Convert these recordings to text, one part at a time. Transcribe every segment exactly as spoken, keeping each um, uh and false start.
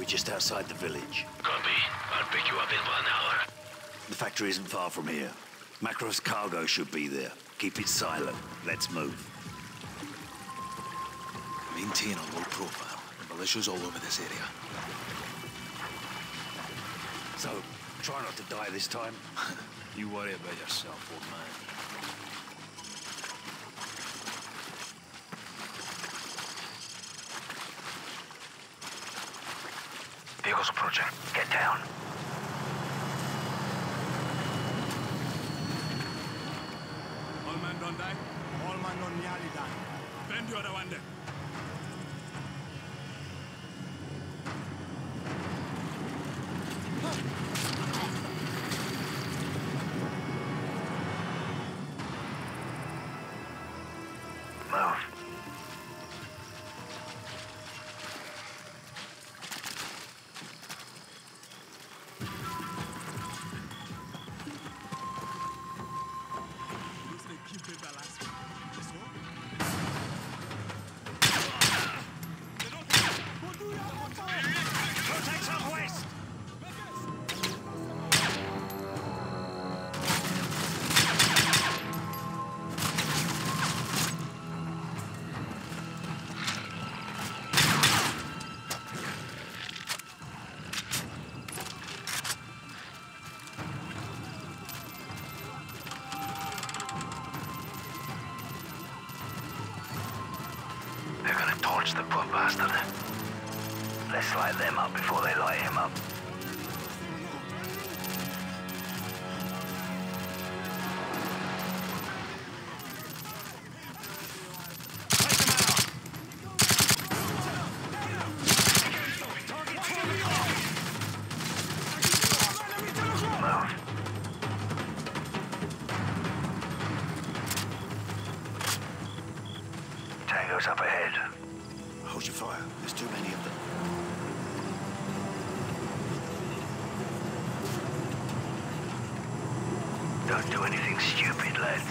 just outside the village. Copy. I'll pick you up in one hour. The factory isn't far from here. Makarov's cargo should be there. Keep it silent. Let's move. Maintain a low profile. The militia's all over this area. So, try not to die this time. You worry about yourself, old man. Vehicles approaching. Get down. All man don't die? All man don't nearly die. Bend the other one there. The poor bastard. Let's light them up before they light him up. Move. Tango's up ahead. Hold your fire. There's too many of them. Don't do anything stupid, lads.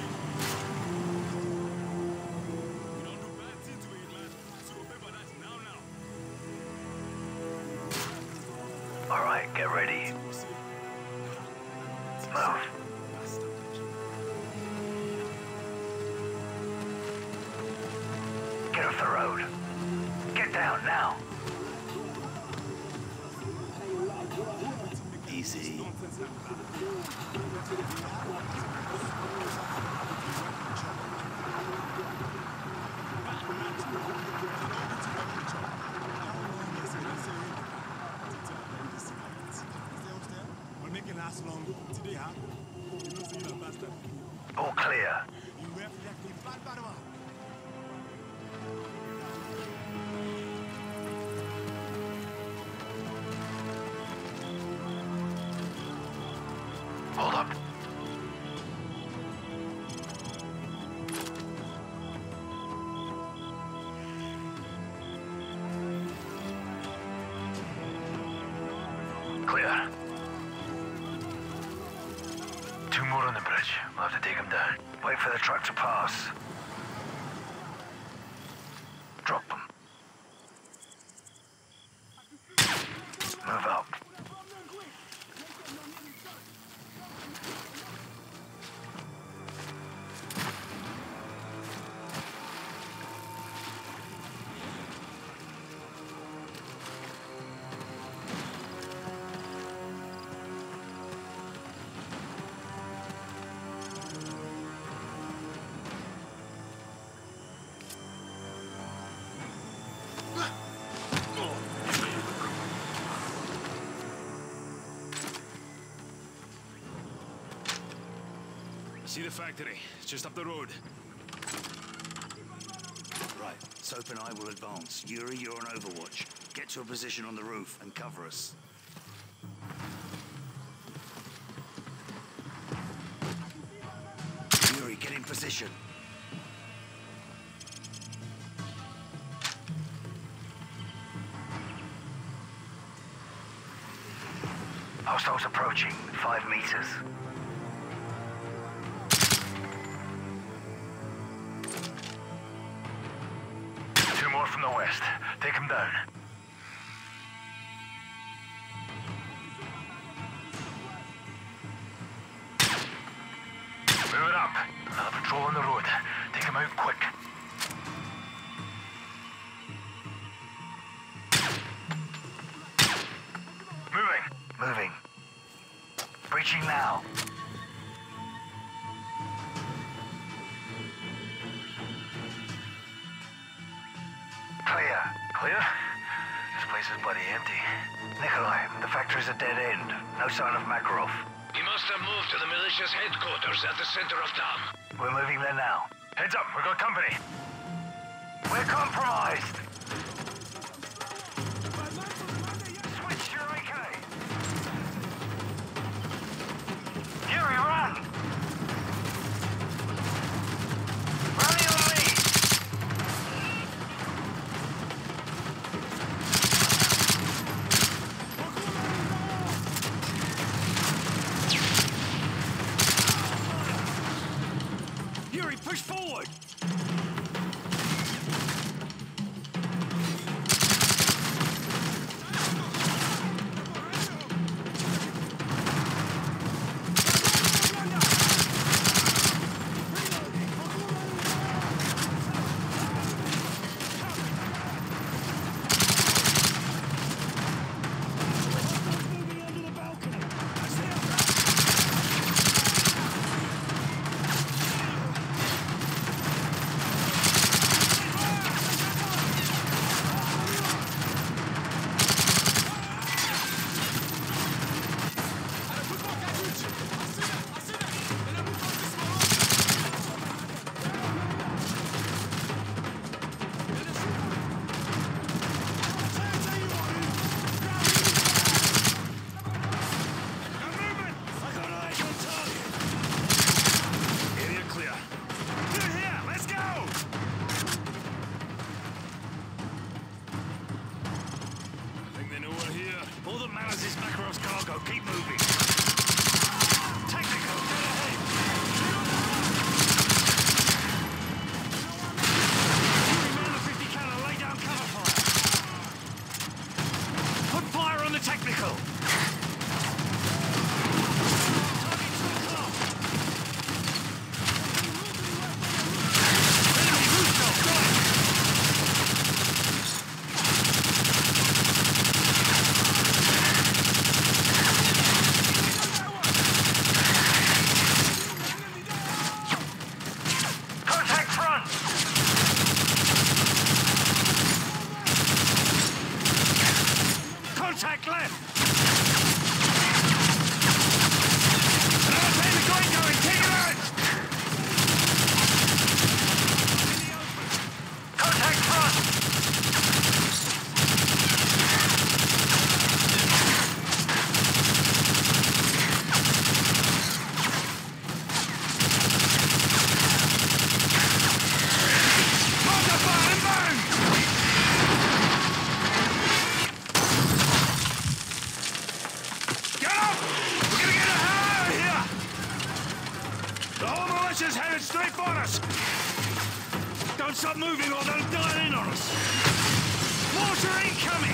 All right, get ready. Move. Get off the road. Get down now. Easy. All clear. Hold up. Clear. Two more on the bridge. We'll have to take them down. Wait for the truck to pass. Drop them. Move up. See the factory. It's just up the road. Right. Soap and I will advance. Yuri, you're on overwatch. Get to a position on the roof and cover us. Yuri, get in position. Hostiles approaching. Five meters. Two more from the west. Take them down. Move it up. Another patrol on the road. Take him out quick. Moving. Moving. Breaching now. Clear. Clear? This place is bloody empty. Nikolai, the factory's a dead end. No sign of Makarov. He must have moved to the militia's headquarters at the center of town. We're moving there now. Heads up, we've got company. We're compromised. Switch your A K. Yuri, run! Run in on me! Yuri, push forward! Keep moving. Technical, get ahead. Yuri, man the fifty cal, lay down cover for us. Put fire on the technical. Target two o'clock. Enemy rooftop, got it. Contact left! Another baby going, going, take it out! Contact front! Contact fire and burn! Is headed straight for us! Don't stop moving or they'll dial in on us! Mortar incoming!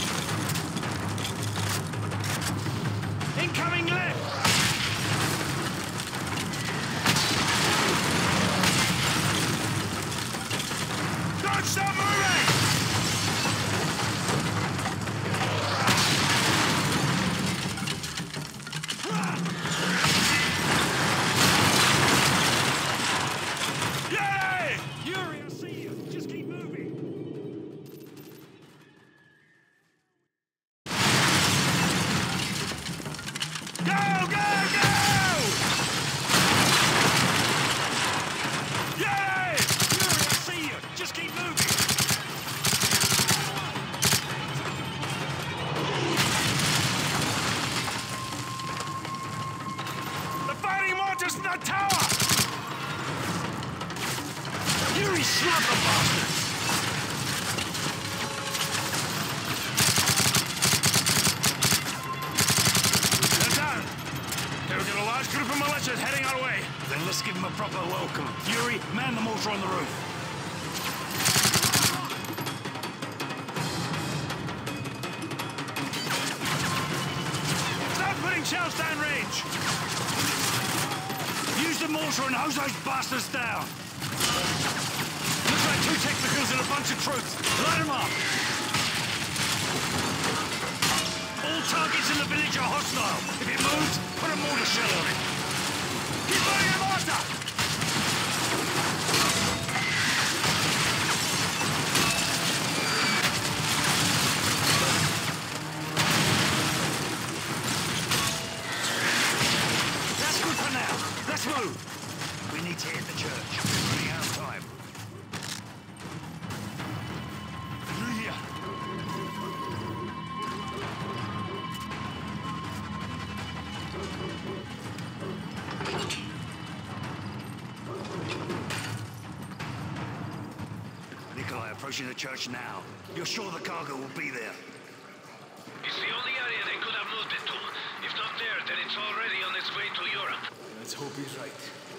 Incoming left! Don't stop moving! Yuri, I see you. Just keep moving. Go, go, go! Yuri! Yuri, I see you. Just keep moving. The fighting mortar's in the tower! Yuri, slap the bastards! They're down! We've got a large group of militias heading our way. Then let's give them a proper welcome. Yuri, man the mortar on the roof. Start putting shells down range! Use the mortar and hose those bastards down. Looks like two technicals and a bunch of troops. Line them up. All targets in the village are hostile. If it moves, put a mortar shell on it. Keep burning the mortar! That's good for now. Let's move. We need to hit the church. We're running out of time. Through here. Nikolai, approaching the church now. You're sure the cargo will be there? It's the only area they could have moved it to. If not there, then it's already on its way to Europe. Let's hope he's right.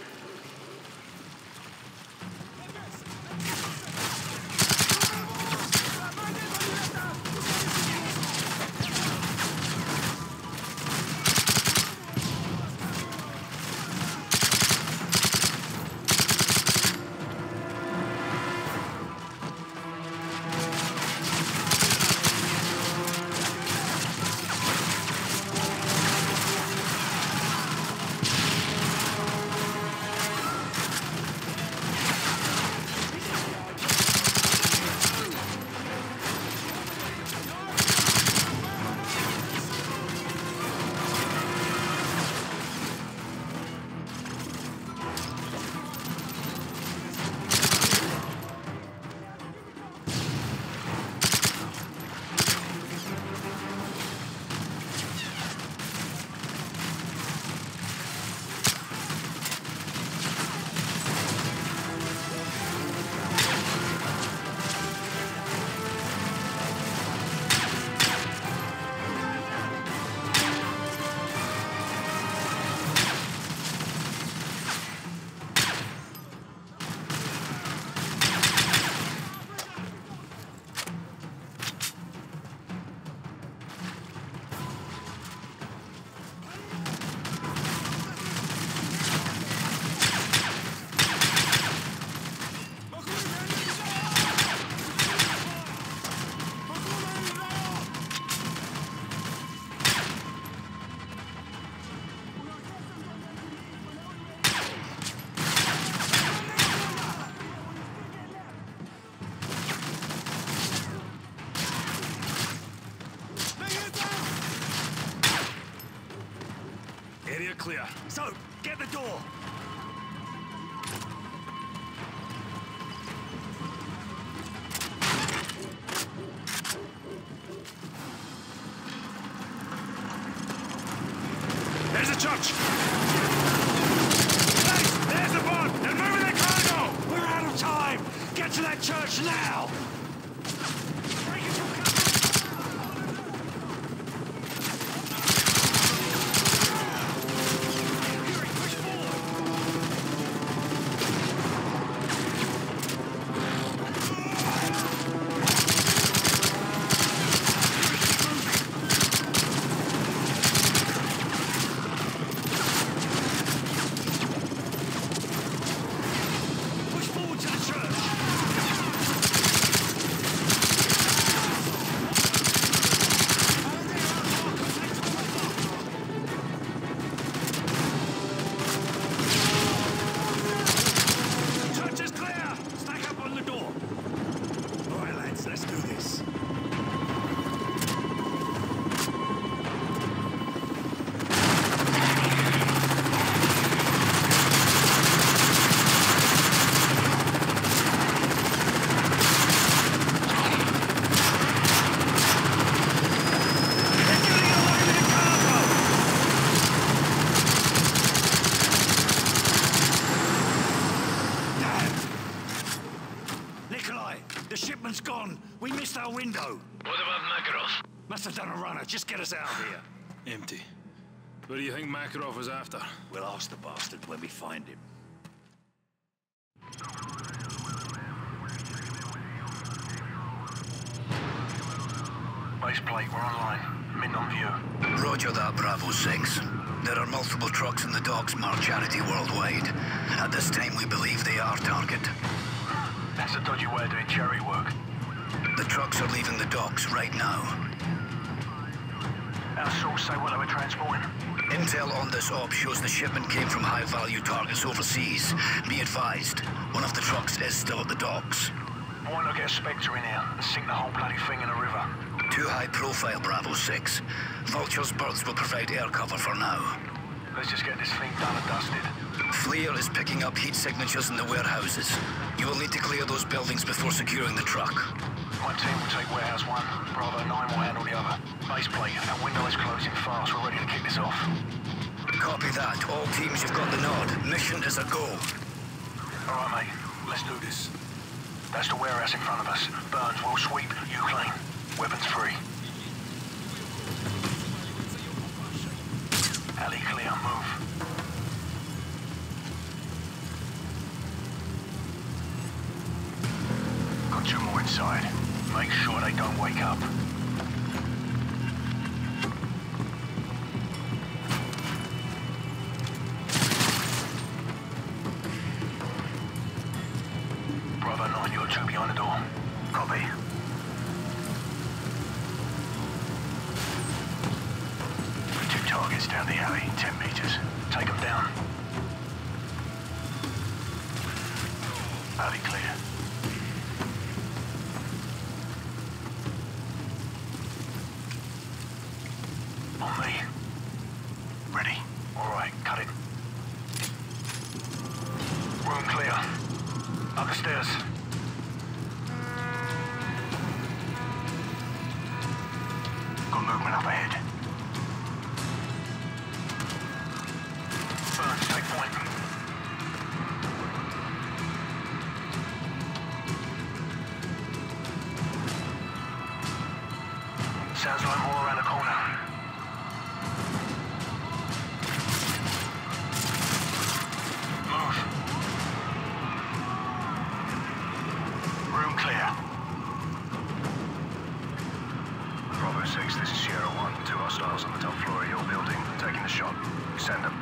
Area clear. So, get the door. There's a church. Hey, there's the boat. They're moving their cargo. We're out of time. Get to that church now. The shipment's gone. We missed our window. What about Makarov? Must have done a runner. Just get us out of here. Empty. What do you think Makarov was after? We'll ask the bastard when we find him. Base plate, we're online. Mint on view. Roger that, Bravo six. There are multiple trucks in the docks marked Charity Worldwide. At this time, we believe they are target. That's a dodgy way of doing charity work. The trucks are leaving the docks right now. Our source say what they were transporting. Intel on this op shows the shipment came from high-value targets overseas. Be advised, one of the trucks is still at the docks. Why not get a Spectre in here and sink the whole bloody thing in the river? Too high profile, Bravo six. Vulture's birds will provide air cover for now. Let's just get this thing done and dusted. FLIR is picking up heat signatures in the warehouses. You will need to clear those buildings before securing the truck. My team will take warehouse one, Bravo nine will handle the other. Base plate, our window is closing fast, we're ready to kick this off. Copy that. All teams, you've got the nod. Mission is a go. All right, mate, let's do this. That's the warehouse in front of us. Burns will sweep, you clean. Weapons free. Alley clear, move. Got two more inside. Make sure they don't wake up. Bravo nine, you're two behind the door. Copy. Two targets down the alley, ten meters. Take them down. Alley clear. On me. Ready? All right, cut it. Room clear. Up the stairs. Got movement up ahead. Burns, take point. Sounds like more around the corner. Move. Room clear. Bravo six, this is Sierra one. Two hostiles on the top floor of your building. Taking the shot. Send them.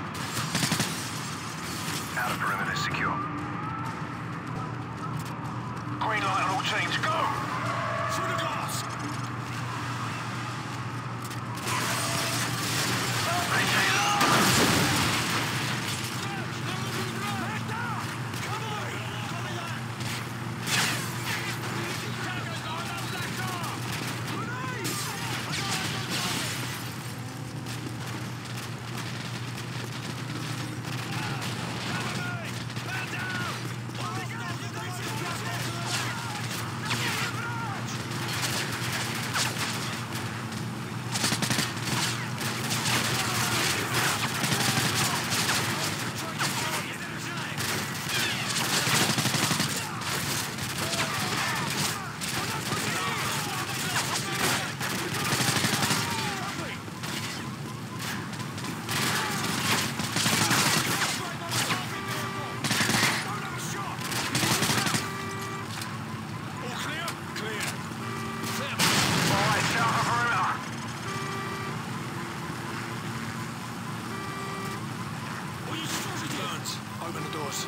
Outer perimeter secure. Green light on all teams. Go! Through the glass! Open the doors.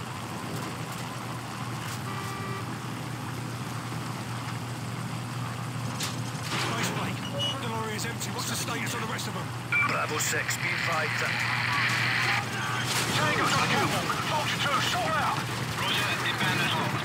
Base plate. The lorry is empty. What's the status of the rest of them? Bravo six, be advised that... Tango's on the catwalk. Vulture two, sort out. Roger, abandoned home.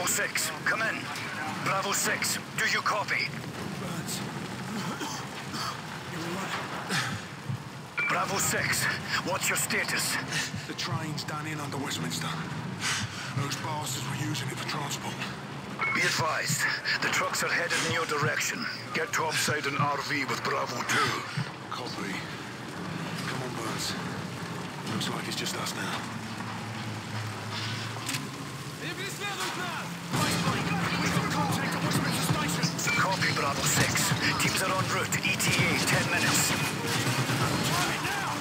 Bravo six, come in. Bravo six, do you copy? Burns. You're all right? Bravo six, what's your status? The train's done in under Westminster. Those bastards were using it for transport. Be advised, the trucks are headed in your direction. Get topside an R V with Bravo two. Copy. Come on, Burns. Looks like it's just us now. We've got contact at Westminster Station. Copy, Bravo six. Teams are en route. E T A, ten minutes. Try it now!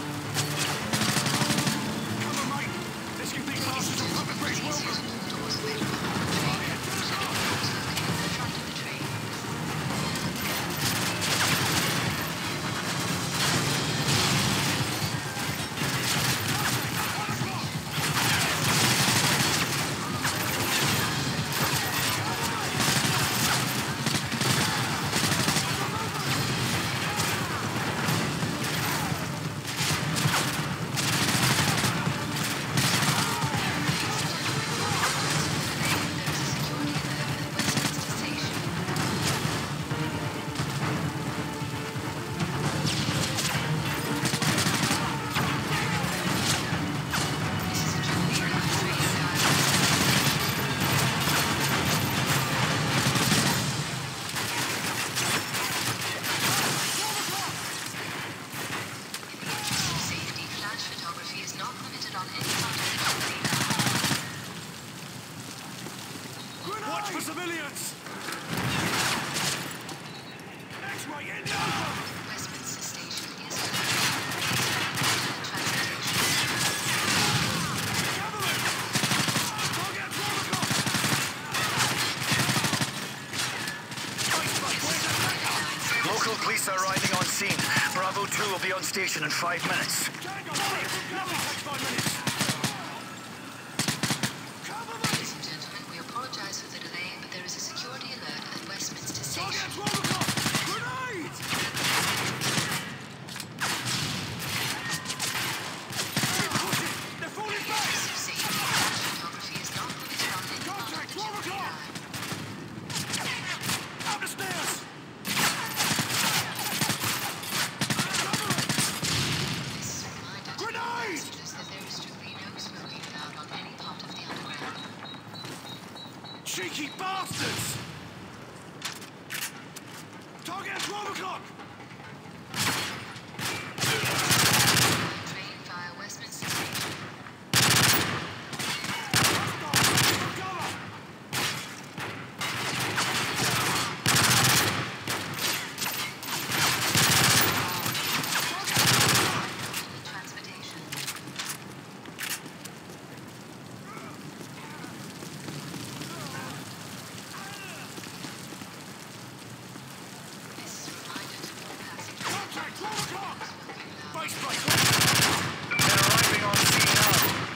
Come on, mate. Let's give these bastards a proper British welcome. Watch for civilians! X-ray in the open! Westminster Station is Cavalry! Target at twelve o'clock! Local police are arriving on scene. Bravo two will be on station in five minutes. Tango, fire from cover! Takes five minutes! Ladies and gentlemen, we apologize for the delay, but there is a security alert at Westminster Target Station. at twelve o'clock! Grenade! Keep pushing! They're falling back! Safety flash photography is not permitted on any part of Contact, the twelve Jubilee o'clock! line. Up the stairs! This is a reminder to Grenade! passengers that there is strictly no smoking allowed on any part of the underground. Cheeky bastards! Target at twelve o'clock! Train via Westminster Station. Cover! Transportation. This is a reminder to all passengers. Contact, twelve o'clock! Base plate! They're arriving on scene now.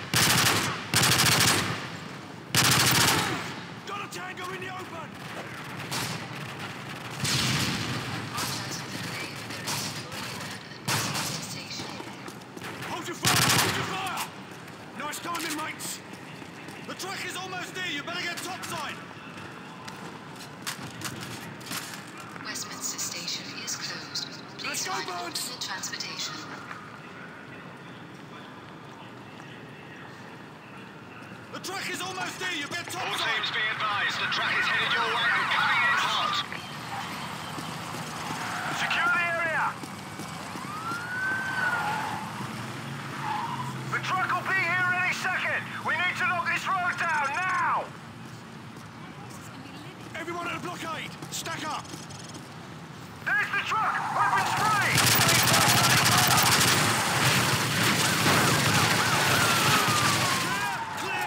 Got a tango in the open! Apologize for the delay, but there is a security alert at Westminster Station. Hold your fire! Hold your fire! Nice timing, mates! The truck is almost there! You better get topside! Westminster Station is closed. Let's Please go, find Burns! alternate transportation. The truck is almost there! You better All topside! teams be advised, the truck is headed your way and coming in hot. Secure the area! The truck will be here any second! We need to lock this road down, now! Everyone at the blockade! Stack up! There's the truck! Open spree! Clear!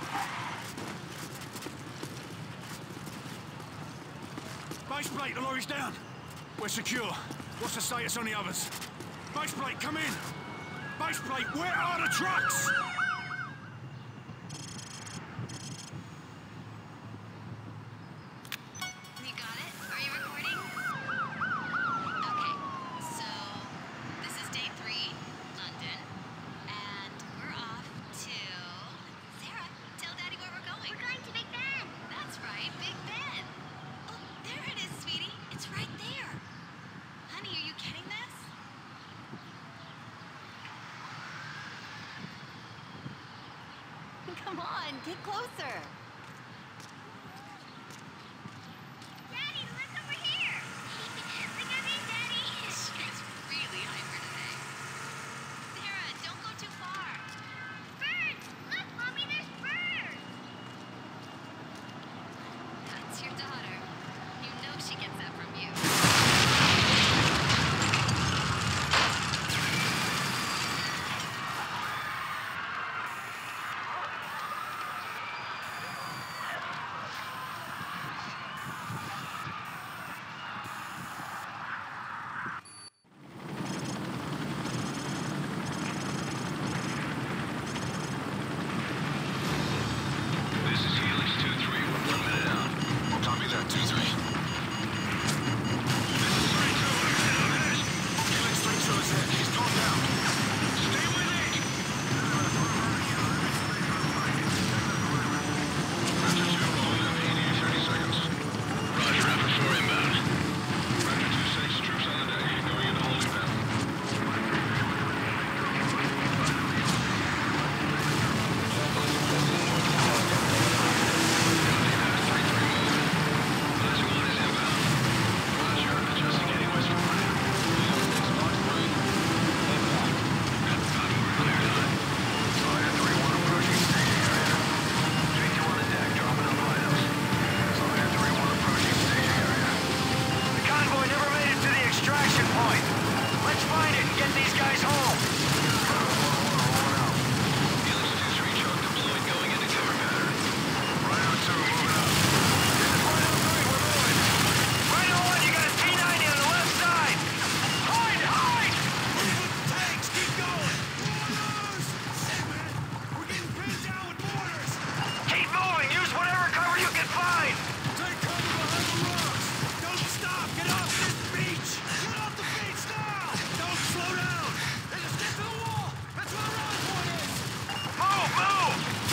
Base plate, the lorry's down. We're secure. What's the status on the others? Base plate, come in! Base plate, where are the trucks? You got it? Are you recording? Okay, so this is day three, London, and we're off to... Sarah, tell Daddy where we're going. We're going to Big Ben. That's Come on, get closer. Daddy, look over here. Look at me, Daddy. She's really hyper today. Sarah, don't go too far. Birds! Look, Mommy, there's birds. That's your daughter. You know she gets that from you. This is Helix two three. We're one minute out. Copy that, two three. This is three two. I'm hit. I'm hit. Helix three two is hit. He's gone down. Stay with me. Raptor two, calling up eighty, thirty seconds. Roger, Raptor four inbound. Raptor two six, troops on the deck. Going into holding pattern. The convoy never made it to the extraction point. Let's find it and get these guys home. Helix two three, choke deployed, going into cover pattern. Rhino two, moving up. This is Rhino three, we're moving. Rhino one, you got a T ninety on the left side. Hide, hide! Tanks, keep going! Mortars! Hey, man! We're getting pinned down with mortars! Keep moving, use whatever cover you can find. Take cover behind the rocks! Don't stop! Get off this beach! Get off the beach now! Don't slow down! Hey, just get to the wall! That's where the rally point is! Move, move!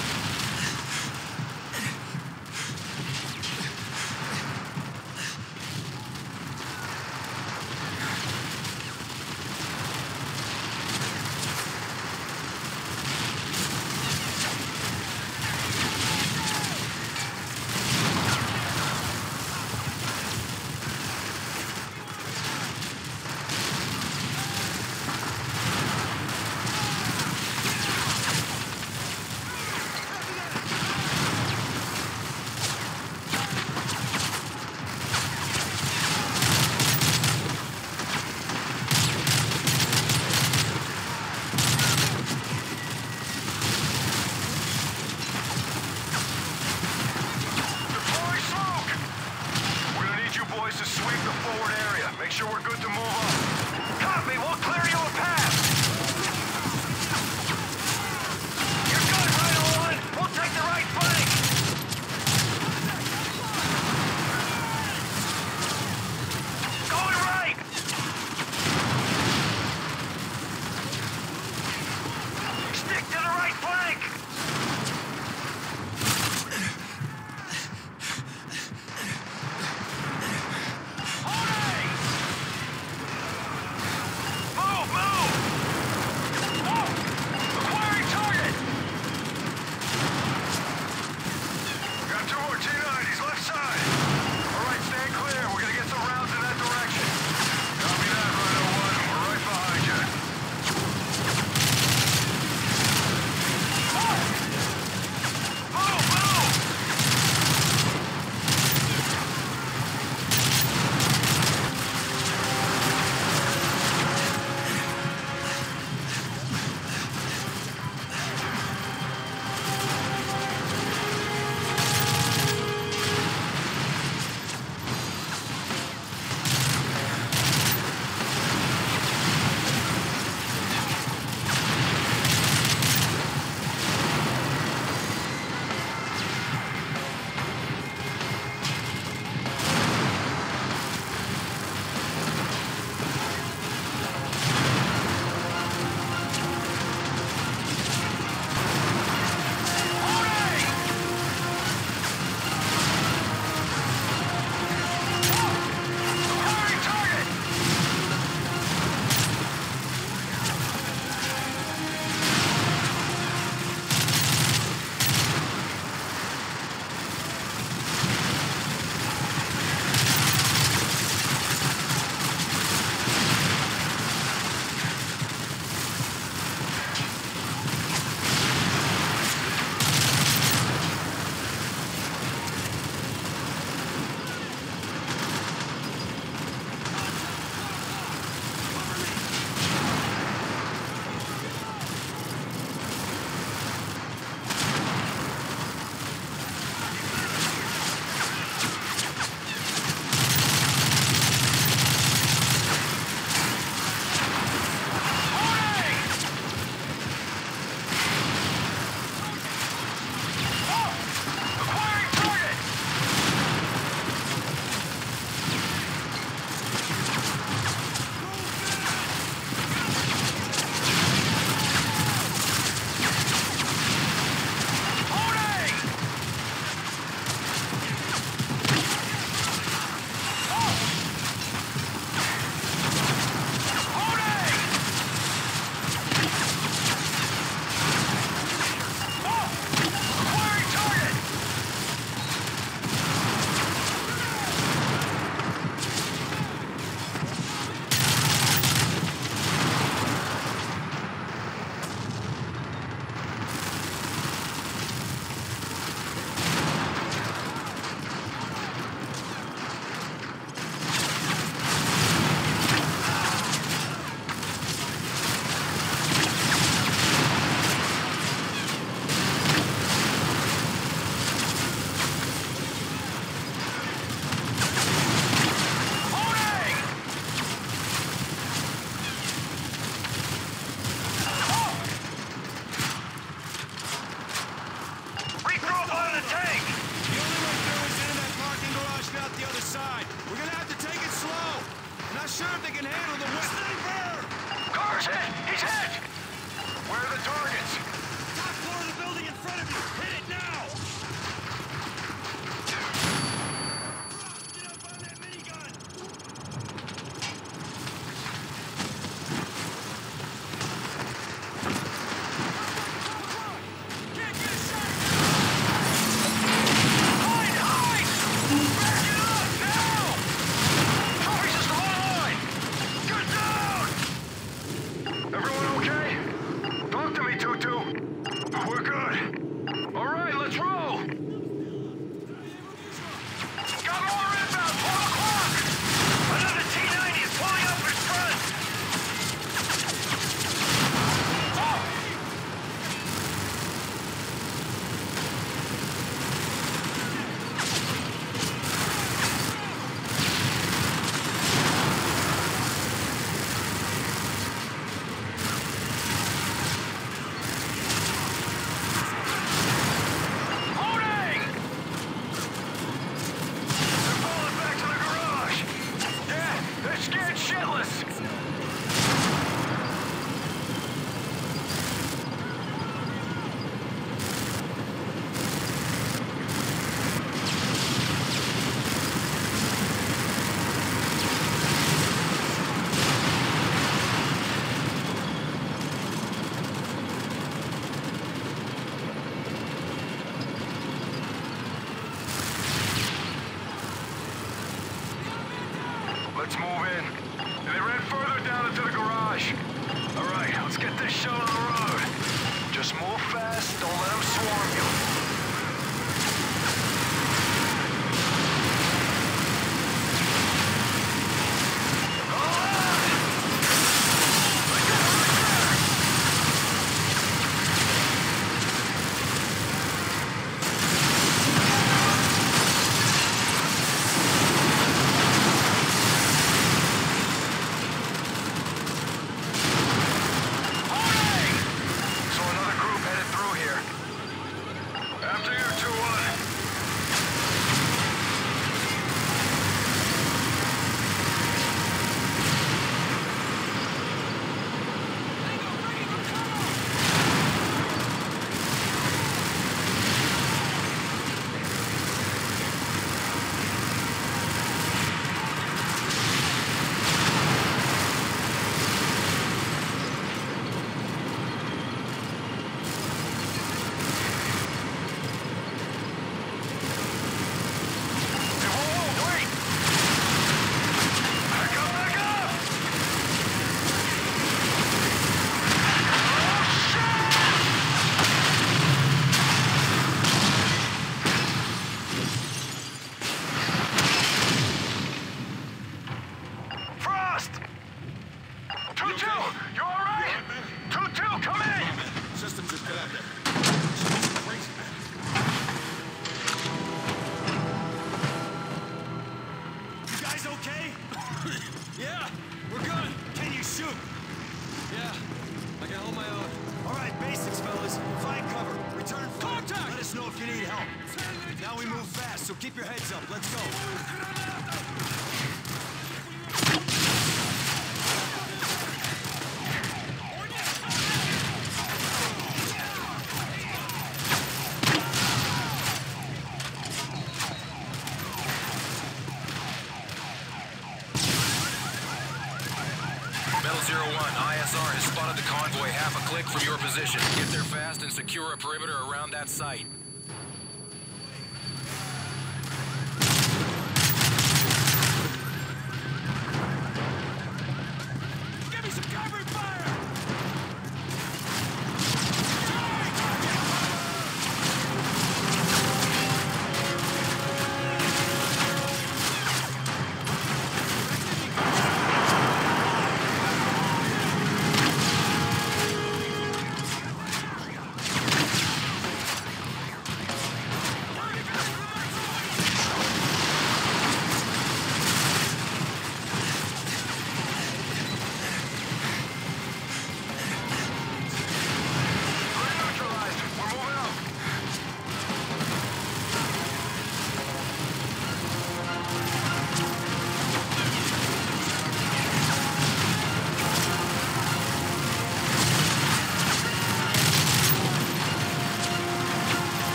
Deploy smoke! We're gonna need you boys to sweep the forward area. Make sure we're good to move up. Copy, we'll clear you a path. You're good, Rhino one. We'll take the right flank. Going right. Stick to the right flank. Hold handle the west. Car's hit! He's hit! Where are the targets? Top floor of the building in front of you. Hit it now! Get up on that minigun! Can't get a shot! Hide! Hide! Back it up! Now! Trophy's just one line! Get down! Everyone okay? Talk to me, Tutu. We're good. All right, let's roll. Got more inbound. Four o'clock. Another T ninety is pulling up in front. Oh! Loading! They're falling back to the garage. Yeah, they're scared shitless. Let's move in. They ran further down into the garage. All right, let's get this show on the road. Just move fast, don't let them swarm you. Hold on! Right there, right there! Holding! So another group headed through here. After you, two one. Hey, whoa, whoa, wait! Back up, back up! Oh, shit! Frost! Tutu, you all right? Tutu, come in! Systems are connected. Crazy, man. You guys okay? Yeah, we're good. Can you shoot? Yeah, I can hold my own. All right, basics, fellas. Find cover. Return fire. Contact! Let us know if you need help. Now we move fast, so keep your heads up. Let's go. Metal zero one, I S R has spotted the convoy half a click from your position. Get there fast and secure a perimeter around that site. Give me some cover fire!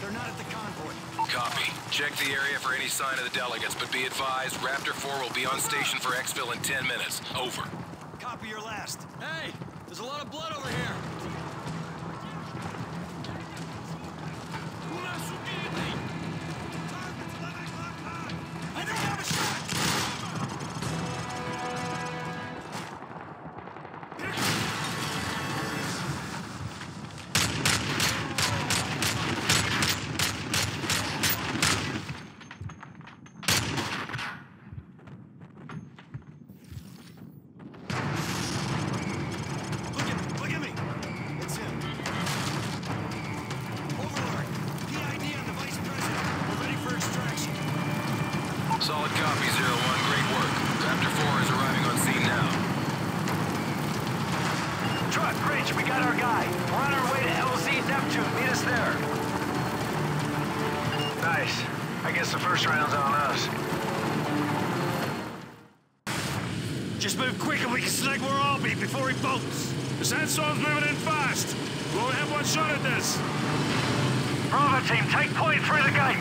They're not at the convoy. Copy. Check the area for any sign of the delegates, but be advised, Raptor four will be on station for exfil in ten minutes. Over. Copy your last. Hey, there's a lot of blood over here. I don't have a shot! Solid copy, zero one. Great work. Raptor four is arriving on scene now. Truck, Rich, we got our guy. We're on our way to L Z Neptune. Meet us there. Nice. I guess the first round's on us. Just move quick and we can snag where I'll be before he bolts. The sandstorm's moving in fast. We only have one shot at this. Bravo team, take point through the gate.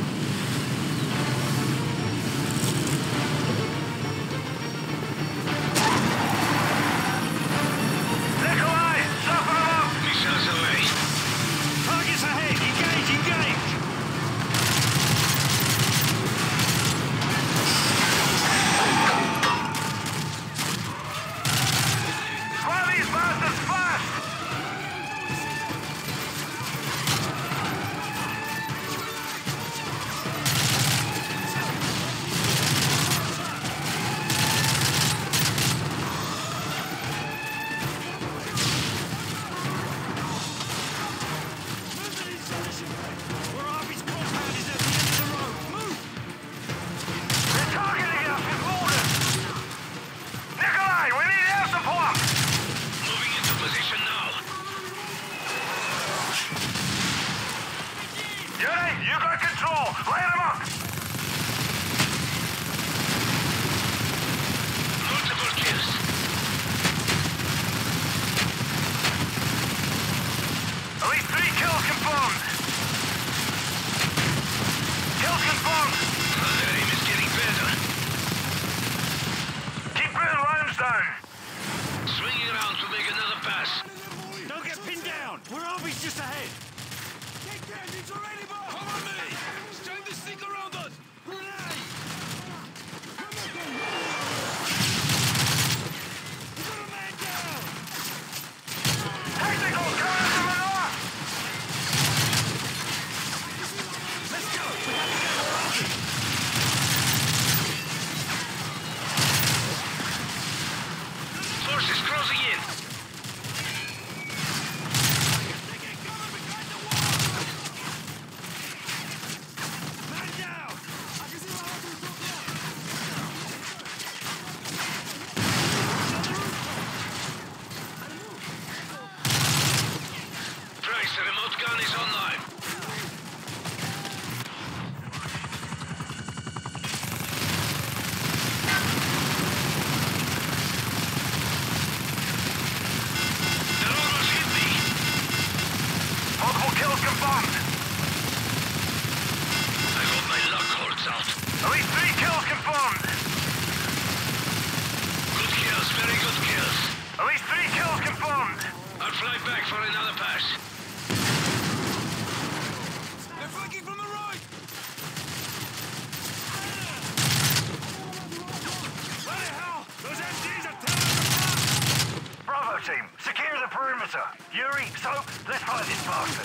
Yuri, so let's find this bastard.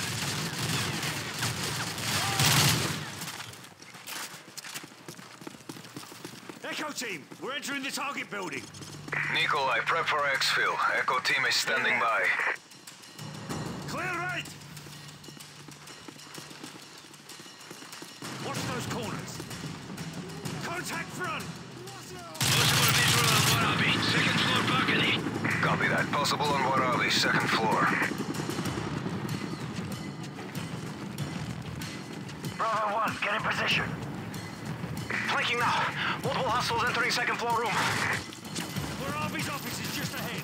Echo team, we're entering the target building. Nikolai, prep for exfil. Echo team is standing by. Clear right! Watch those corners. Contact front! Possible visual on Warabi, second floor balcony. Copy that. Possible on Warabi, second floor. Bravo one, get in position. Flanking now. Multiple hostiles entering second floor room. Warabi's office is just ahead.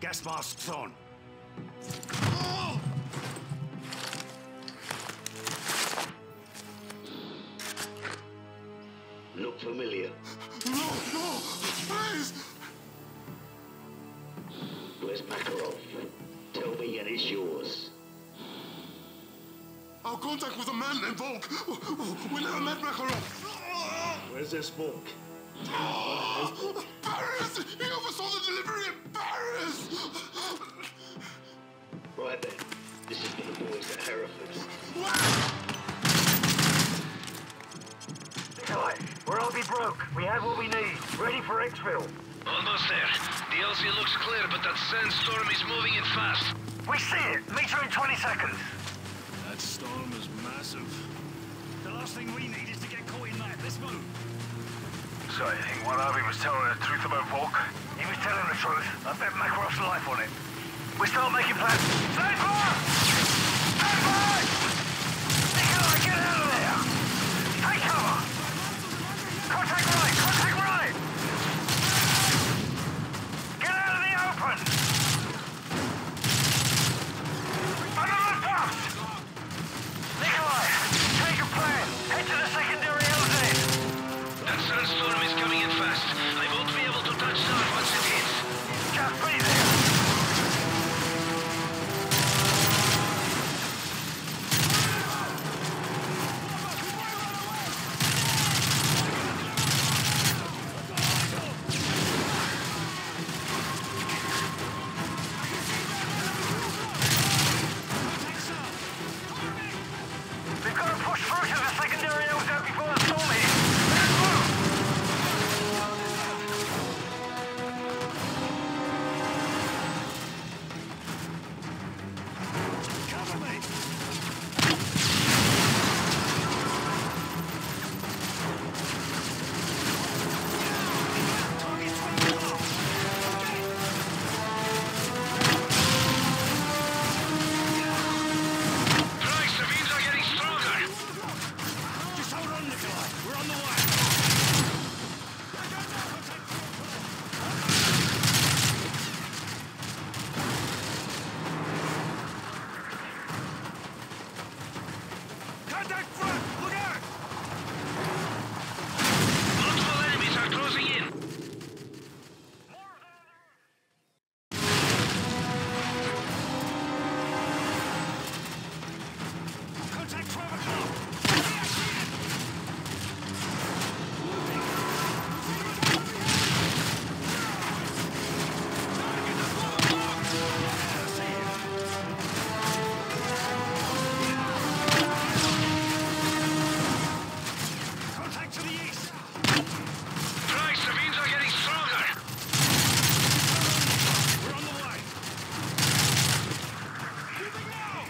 Gas masks on. Look familiar. No, no, please! Where's Makarov? Tell me and it's yours. Our contact was a man named Volk. We never met Makarov. Where's this Volk? Paris! He oversaw the delivery in Paris! Right then. This is for the boys at Hereford. Nikolai, we're all be broke. We have what we need. Ready for exfil. Almost there. The L Z looks clear, but that sandstorm is moving in fast. We see it. Meet you in twenty seconds. That storm is massive. The last thing we need is to get caught in that. Let's move. So you think one Harvey was telling the truth about Volk? He was telling the truth. I bet Makarov's life on it. We start making plans. Stand by! Stand by! Nikolai, get out of there! Take cover! Contact right! Contact right! Get out of the open! Under the bus! Nikolai, take a plan. Head to the secondary L Z. That sandstorm is coming in fast. I won't be able to touch down once it hits. Just be there. We've got to push through to the secondary L Z before the storm hits. Let's move! Cover me! Christ, the winds are getting stronger. Just hold on, Nikolai. We're on the way. Contact front! Look out! Multiple enemies are closing in. Contact twelve o'clock! Contact to the east! Christ, the winds are getting stronger. We're on the way! Moving now!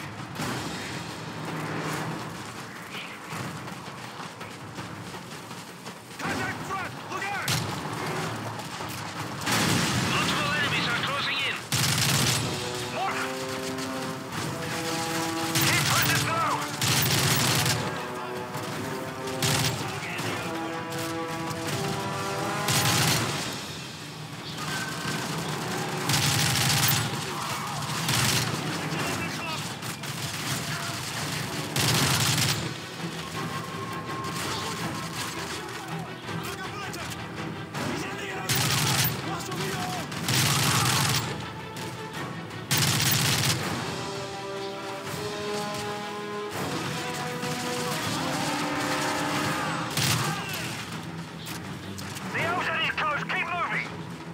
Contact front! Look out! Multiple enemies are closing in. What? Keep putting it low! The L Z is close. Keep moving.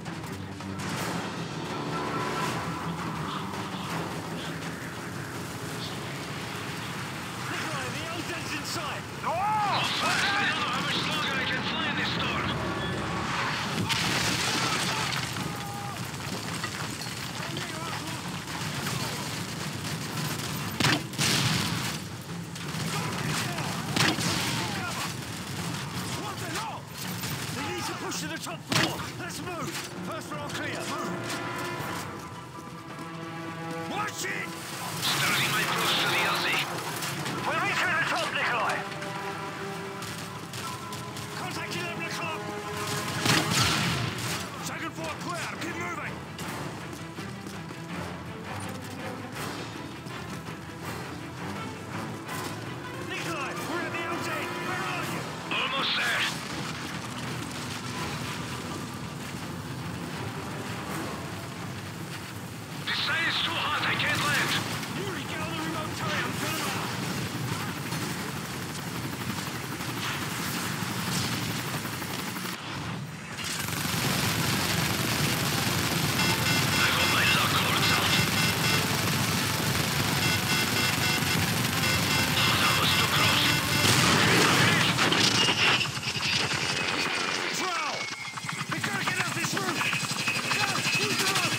Nikolai, the L Z's inside! Whoa! Fast, I don't know how much longer I can fly in this storm. What the hell? They need to push to the top floor. Let's move. First floor clear. Move. Watch it! Starting my approach to the L Z. We're reaching the top, Nikolai. Contact eleven o'clock. Second floor clear. Keep moving. It's too hot, I can't land. Yuri, get on the remote turret and put him out. I got my lock cords out. Oh, that was too close. Control! We gotta get off this roof! Go! Use the rope!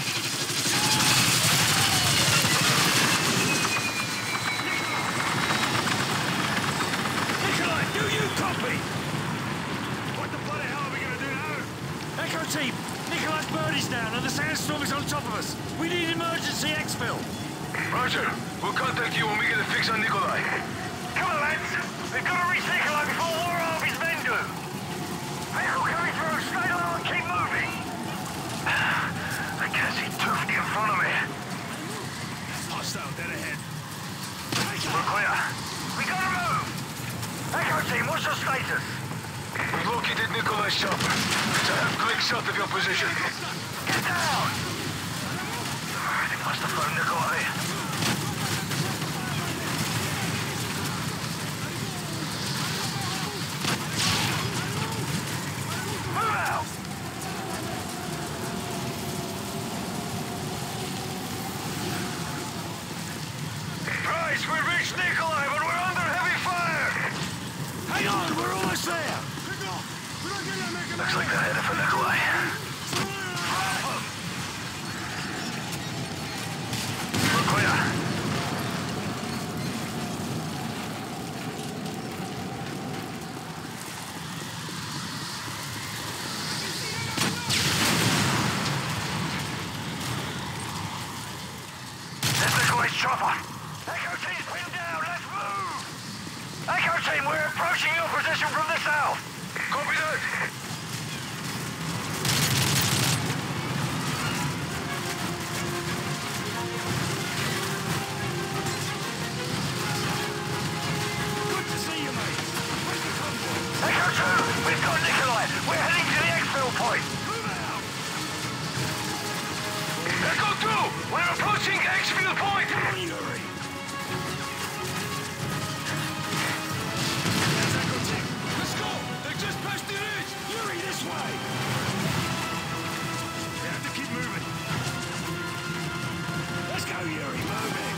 Nikolai, do you copy? What the bloody hell are we gonna do now? Echo team, Nikolai's bird is down and the sandstorm is on top of us. We need emergency exfil. Roger. We'll contact you when we get a fix on Nikolai. Come on, lads. We've got to reach Nikolai before War Arby's men do. Vehicle coming through. Stay low and keep moving. I can see Tooth in front of me. Hostile dead ahead. We're clear. We gotta move. Echo team, what's your status? We've located Nikolai's chopper. It's a half-click south of your position. Get down! They must have phoned Nikolai. Move out! Price, we reached Nikolai, but we're under heavy fire! Hang on, we're almost there. Looks like they're headed for Nikolai. We're clear. There's Nikolai's chopper. Echo team's pinned down. Let's move. Echo team, we're approaching your position from the south. Copy that. Good to see you, mate. Where's the convoy? Echo two, we've got Nikolai. We're heading to the exfil point. Move out! Echo two, we're approaching Exfield Point. Come on, Yuri. Let's go! They just passed the ridge! Yuri, this way! We have to keep moving. Let's go, Yuri, move it!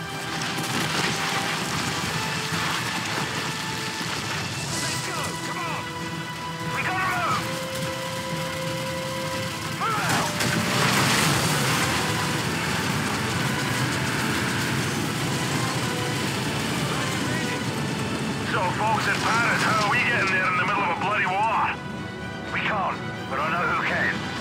Let's go, come on! We gotta move. Move out. So, folks in Paris, how are we getting there in the middle of a bloody war? We can't, but I know who can.